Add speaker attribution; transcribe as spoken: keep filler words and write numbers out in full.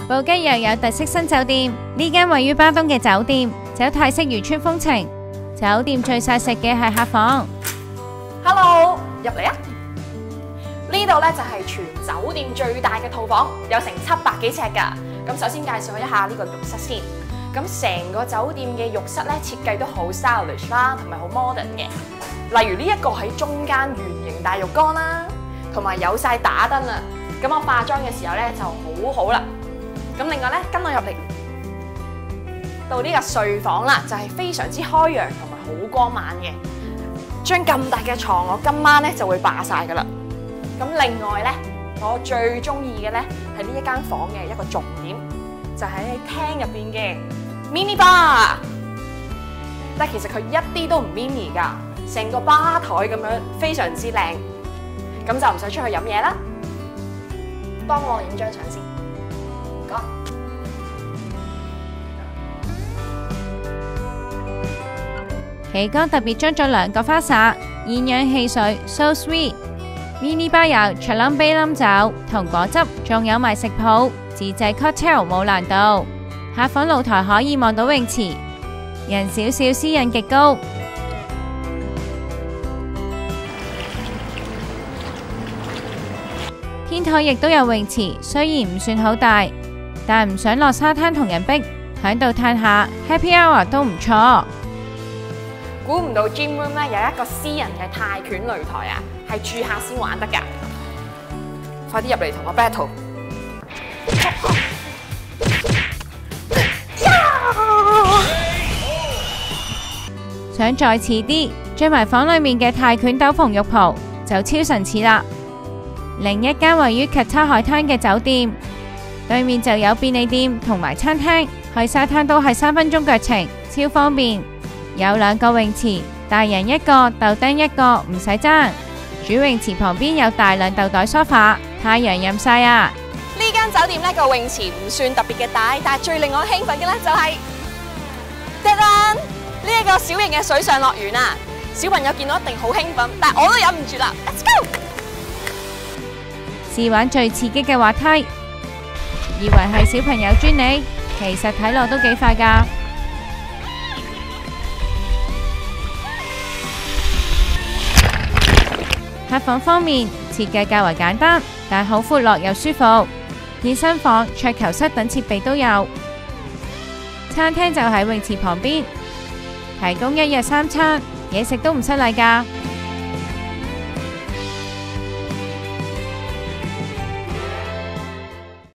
Speaker 1: 布吉又有特色新酒店，呢間位於巴東嘅酒店，走泰式漁村風情。酒店最晒食嘅係客房。
Speaker 2: Hello， 入嚟啊！呢度咧就係全酒店最大嘅套房，有成七百幾尺㗎。咁首先介紹一下呢個浴室先。咁成個酒店嘅浴室咧設計都好 stylish 啦，同埋好 modern 嘅。例如呢一個喺中間圓形大浴缸啦，同埋有晒打燈啊。咁我化妝嘅時候咧就好好啦。咁另外咧跟我入嚟到呢個睡房啦，就係非常之開揚同埋好光猛嘅。張咁大嘅床，我今晚咧就會霸晒㗎啦。咁另外咧，我最中意嘅咧係呢一間房嘅一個重點，就係喺廳入邊嘅 mini bar。但其實佢一啲都唔 mini 㗎，成個吧台咁樣非常之靚。咁就唔使出去飲嘢啦。幫我影張相先，唔該。
Speaker 1: 旗杆特別裝咗兩個花灑，現釀汽水 ，so sweet。mini bar 有長冧啤冧酒同果汁，仲有埋食譜，自製 cocktail 冇難度。客房露台可以望到泳池，人少少，私隱極高。天台亦都有泳池，雖然唔算好大，但唔想落沙灘同人逼，喺度嘆下 happy hour 都唔錯。
Speaker 2: 估唔到 gym room 咧有一個私人嘅泰拳擂台啊，係住客先玩得㗎。快啲入嚟同我 battle！
Speaker 1: 想再似啲，着埋房裏面嘅泰拳斗篷浴袍就超神似啦。另一間位於吉他海灘嘅酒店，對面就有便利店同埋餐廳，去沙灘都係三分鐘腳程，超方便。有兩個泳池，大人一個，豆丁一個，唔使爭。主泳池旁邊有大量豆袋梳化，太陽任曬啊！
Speaker 2: 呢間酒店呢個泳池唔算特別嘅大，但係最令我興奮嘅呢就係呢一個小型嘅水上樂園啊！小朋友見到一定好興奮，但係我都忍唔住啦 ，Let's go！
Speaker 1: 試玩最刺激嘅滑梯，以為係小朋友專利，其實睇落都幾快㗎。客房方面設計較為簡單，但好闊落又舒服。健身房、桌球室等設備都有。餐廳就喺泳池旁邊，提供一日三餐，嘢食都唔失禮㗎。